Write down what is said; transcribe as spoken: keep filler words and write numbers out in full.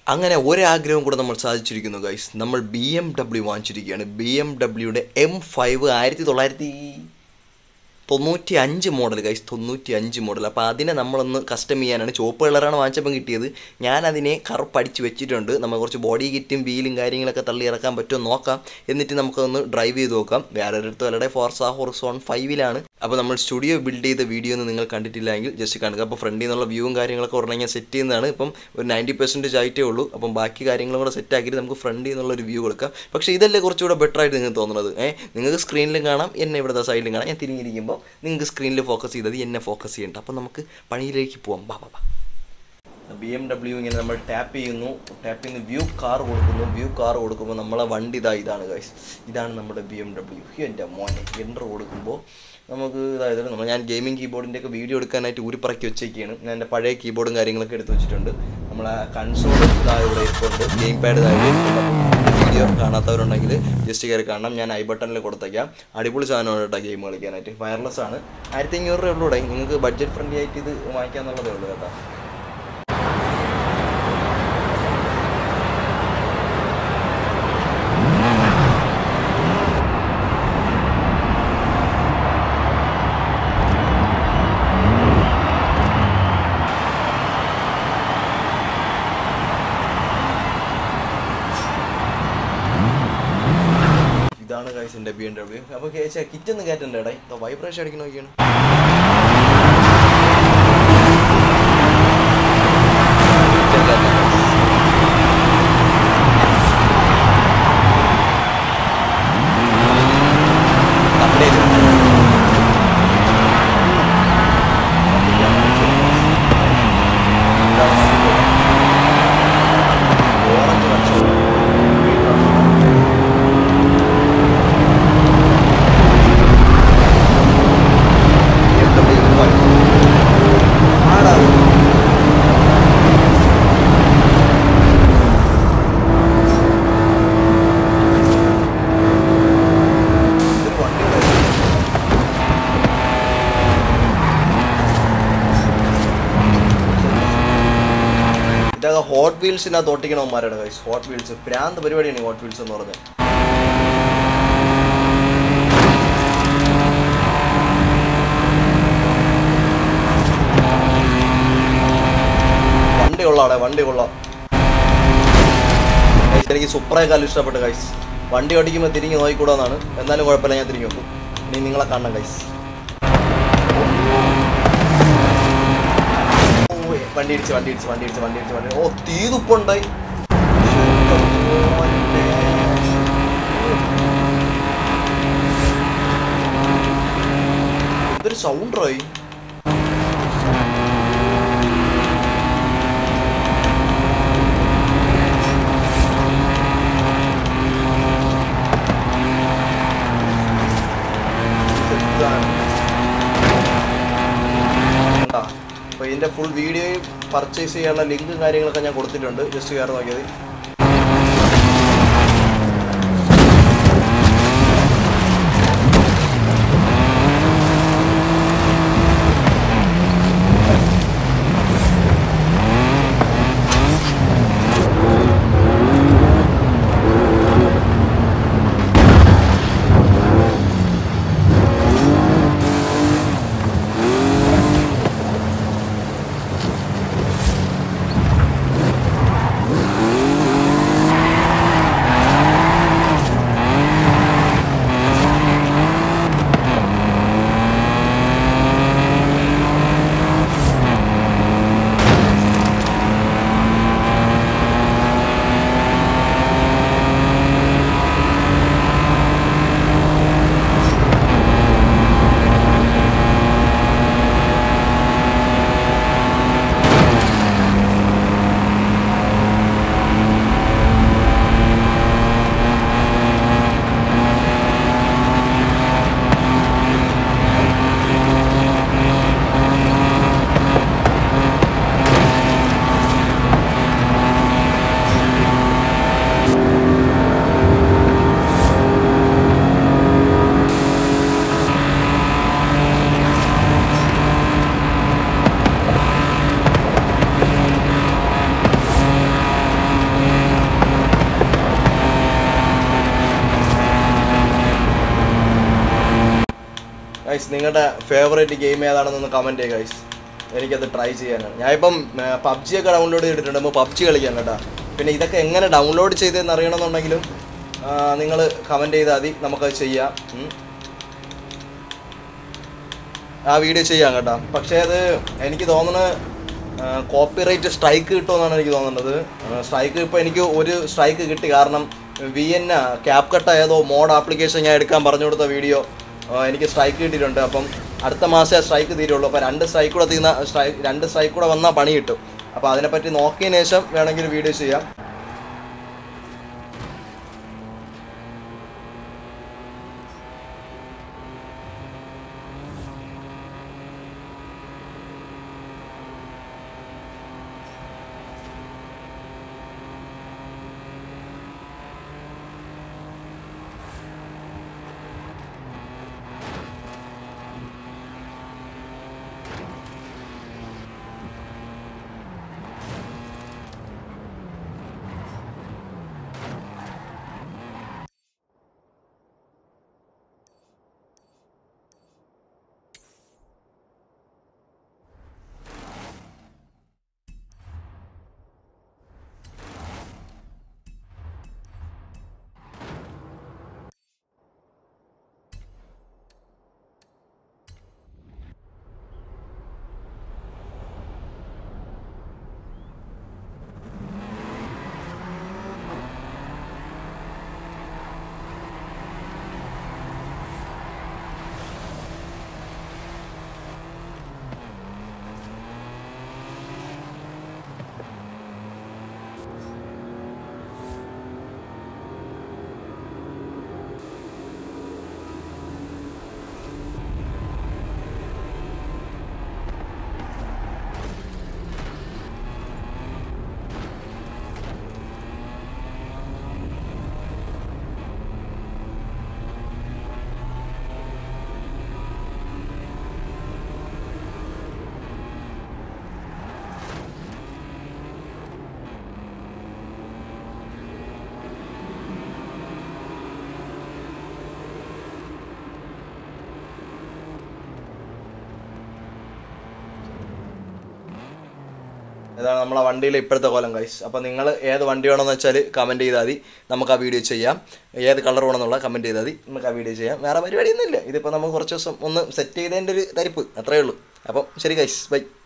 അങ്ങനെ ഒരാഗ്രഹം കൂടെ നമ്മൾ സാധിച്ചിരിക്കുന്നു ഗൈസ്. നമ്മൾ ബി എം ഡബ്ല്യു വാങ്ങിച്ചിരിക്കുകയാണ്. ബി എം ഡബ്ല്യുടെ എം ഫൈവ് ആയിരത്തി തൊള്ളായിരത്തി തൊണ്ണൂറ്റി അഞ്ച് മോഡൽ ഗൈസ്, തൊണ്ണൂറ്റി അഞ്ച് മോഡൽ. അപ്പോൾ അതിനെ നമ്മളൊന്ന് കസ്റ്റം ചെയ്യാനാണ്. ചുവപ്പ് കളറാണ് വാങ്ങിച്ചപ്പം കിട്ടിയത്. ഞാനതിനെ കറുപ്പടിച്ച് വെച്ചിട്ടുണ്ട്. നമ്മൾ കുറച്ച് ബോഡി കിറ്റും വീലും കാര്യങ്ങളൊക്കെ തള്ളി ഇറക്കാൻ പറ്റുമോ നോക്കാം. എന്നിട്ട് നമുക്കൊന്ന് ഡ്രൈവ് ചെയ്ത് നോക്കാം. വേറെ ഒരിടത്ത് വല്ലടെ ഫോർസ ഹൊറിസോൺ ഫൈവിലാണ്. അപ്പോൾ നമ്മൾ സ്റ്റുഡിയോ ബിൽഡ് ചെയ്ത വീഡിയോ ഒന്നും നിങ്ങൾ കണ്ടിട്ടില്ലെങ്കിൽ ജസ്റ്റ് കാണുക. അപ്പോൾ ഫ്രണ്ടിൽ നിന്നുള്ള വ്യൂവും കാര്യങ്ങളൊക്കെ ഉടനെ ഞാൻ സെറ്റ് ചെയ്യുന്നതാണ്. ഇപ്പം ഒരു നയൻറ്റി പെർസെൻറ്റേജ് ആയിട്ടേ ഉള്ളൂ. അപ്പം ബാക്കി കാര്യങ്ങളും കൂടെ സെറ്റ് ആക്കിയിട്ട് നമുക്ക് ഫ്രണ്ടിൽ നിന്നുള്ളൊരു വ്യൂ കൊടുക്കാം. പക്ഷേ ഇതല്ലേ കുറച്ചുകൂടെ ബെറ്റർ ആയിട്ട് നിങ്ങൾക്ക് തോന്നുന്നത്. ഏഹ് നിങ്ങൾക്ക് സ്ക്രീനിലും കാണാം, എന്നെ ഇവിടെ സൈഡിലും കാണാം. ഞാൻ തിരിഞ്ഞിരിക്കുമ്പോൾ നിങ്ങൾക്ക് സ്ക്രീനിൽ ഫോക്കസ് ചെയ്തത് എന്നെ ഫോക്കസ് ചെയ്യണ്ട. അപ്പം നമുക്ക് പണിയിലേക്ക് പോവാം. ബാ ബാ ബാ ബി എം ഡബ്ല്യു ഇങ്ങനെ നമ്മൾ ടാപ്പ് ചെയ്യുന്നു. ടാപ്പ് ചെയ്യുന്ന വ്യൂ കാർ കൊടുക്കുന്നു. വ്യൂ കാർ കൊടുക്കുമ്പോൾ നമ്മളെ വണ്ടി ഇതാ ഇതാണ് ഗൈസ്. ഇതാണ് നമ്മുടെ ബി എം ഡബ്ല്യു. എൻ്റെ മോനെ എൻ്റർ കൊടുക്കുമ്പോൾ നമുക്ക് ഇതായത് നമ്മൾ ഞാൻ ഗെയിമിംഗ് കീബോർഡിൻ്റെയൊക്കെ വീഡിയോ എടുക്കാനായിട്ട് ഊരിപ്പറക്കി വെച്ചേക്കാണ്. ഞാൻ എൻ്റെ പഴയ കീബോർഡും കാര്യങ്ങളൊക്കെ എടുത്ത് വെച്ചിട്ടുണ്ട്. നമ്മളെ കൺസോൾ ഇതാ ഇവിടെ ഇരിപ്പുണ്ട്. ഗെയിം പാഡ് ഇതായിട്ട് വീഡിയോ കാണാത്തവരുണ്ടെങ്കിൽ ജസ്റ്റ് കയറി കാണാം. ഞാൻ ഐ ബട്ടണിൽ കൊടുത്തേക്കാം. അടിപൊളി സാധനമാണ് കേട്ടോ ഗെയിം കളിക്കാനായിട്ട്. വയർലെസ് ആണ്. ആയിരത്തി അഞ്ഞൂറ് രൂപ ഉള്ളൂടെ. നിങ്ങൾക്ക് ബഡ്ജറ്റ് ഫ്രണ്ട്ലി ആയിട്ട് ഇത് വാങ്ങിക്കാന്നുള്ളതേ ഉള്ളൂ കേട്ടോ. ഇതാണ് ഗൈസ് എൻ്റെ ബി എം ഡബ്ല്യു. അപ്പോൾ കേച്ചാ കിറ്റൊന്നും കയറ്റണ്ട ഇടേ. വൈബ്രേഷൻ അടിക്കുന്ന നോക്കിയാണ്. ഇതൊക്കെ ഹോട്ട് വീൽസിനകത്ത് ഒട്ടിക്കണവന്മാരാണ് ഗൈസ്. ഹോട്ട് വീൽസ് പ്രാന്ത് പരിപാടിയാണ് ഹോട്ട് വീൽസ് എന്ന് പറഞ്ഞത്. വണ്ടി കൊള്ളാടെ, വണ്ടി കൊള്ളാം. എനിക്ക് സൂപ്പറേക്കാളും ഇഷ്ടപ്പെട്ടു ഗൈസ്. വണ്ടി ഓടിക്കുമ്പോൾ തിരിഞ്ഞ് നോക്കിക്കൂടാന്നാണ്. എന്നാലും കുഴപ്പമില്ല, ഞാൻ തിരിഞ്ഞു നോക്കും. ഇനി നിങ്ങളെ കാണണം ഗൈസ്. വണ്ടി ഇടിച്ച് വണ്ടി ഇടിച്ച് വണ്ടി ഇടിച്ച് വണ്ടി ഇടിച്ച് വണ്ടി ഓ തീതുപ്പുണ്ടായി. എന്തൊരു സൗണ്ടായി. അപ്പോൾ ഇതിൻ്റെ ഫുൾ വീഡിയോ പർച്ചേസ് ചെയ്യാനുള്ള ലിങ്കും കാര്യങ്ങളൊക്കെ ഞാൻ കൊടുത്തിട്ടുണ്ട്. ജസ്റ്റ് കയറി നോക്കിയത്. ഗൈസ് നിങ്ങളുടെ ഫേവറേറ്റ് ഗെയിം ഏതാണെന്നൊന്ന് കമൻറ്റ് ചെയ്യുക ഗൈസ്. എനിക്കത് ട്രൈ ചെയ്യാനാണ്. ഞാനിപ്പം പബ്ജിയൊക്കെ ഡൗൺലോഡ് ചെയ്തിട്ടുണ്ട്, അപ്പോൾ പബ്ജി കളിക്കാൻ കേട്ടോ. പിന്നെ ഇതൊക്കെ എങ്ങനെ ഡൗൺലോഡ് ചെയ്തതെന്ന് അറിയണമെന്നുണ്ടെങ്കിലും നിങ്ങൾ കമൻറ്റ് ചെയ്താൽ മതി, നമുക്കത് ചെയ്യാം. ആ വീഡിയോ ചെയ്യാം കേട്ടോ. പക്ഷേ അത് എനിക്ക് തോന്നുന്നത് കോപ്പിറൈറ്റ് സ്ട്രൈക്ക് കിട്ടുമെന്നാണ് എനിക്ക് തോന്നുന്നത്. സ്ട്രൈക്ക് ഇപ്പോൾ എനിക്ക് ഒരു സ്ട്രൈക്ക് കിട്ടി, കാരണം വി എൻ ക്യാപ് കട്ട് ഏതോ മോഡ് ആപ്ലിക്കേഷൻ ഞാൻ എടുക്കാൻ പറഞ്ഞു കൊടുത്ത വീഡിയോ എനിക്ക് സ്ട്രൈക്ക് കിട്ടിയിട്ടുണ്ട്. അപ്പം അടുത്ത മാസമേ സ്ട്രൈക്ക് തീരുള്ളൂ. അപ്പോൾ രണ്ട് സ്ട്രൈക്ക് കൂടെ തീർന്ന സ്ട്രൈക്ക് രണ്ട് സ്ട്രൈക്ക് കൂടെ വന്നാൽ പണി കിട്ടും. അപ്പോൾ അതിനെപ്പറ്റി നോക്കിയതിന് ശേഷം വേണമെങ്കിൽ വീഡിയോ ചെയ്യാം. ഇതാണ് നമ്മളെ വണ്ടിയിലെ ഇപ്പോഴത്തെ കോലം ഗൈസ്. അപ്പോൾ നിങ്ങൾ ഏത് വണ്ടി വേണമെന്ന് വെച്ചാൽ കമൻറ്റ് ചെയ്താൽ മതി, നമുക്ക് ആ വീഡിയോ ചെയ്യാം. ഏത് കളർ വേണമെന്നുള്ള കമൻറ്റ് ചെയ്താൽ മതി, നമുക്ക് ആ വീഡിയോ ചെയ്യാം. വേറെ പരിപാടിയൊന്നുമില്ല. ഇതിപ്പോൾ നമുക്ക് കുറച്ച് ദിവസം ഒന്ന് സെറ്റ് ചെയ്തതിൻ്റെ ഒരു തരിപ്പ് അത്രയേ ഉള്ളൂ. അപ്പം ശരി ഗൈസ്, ബൈ.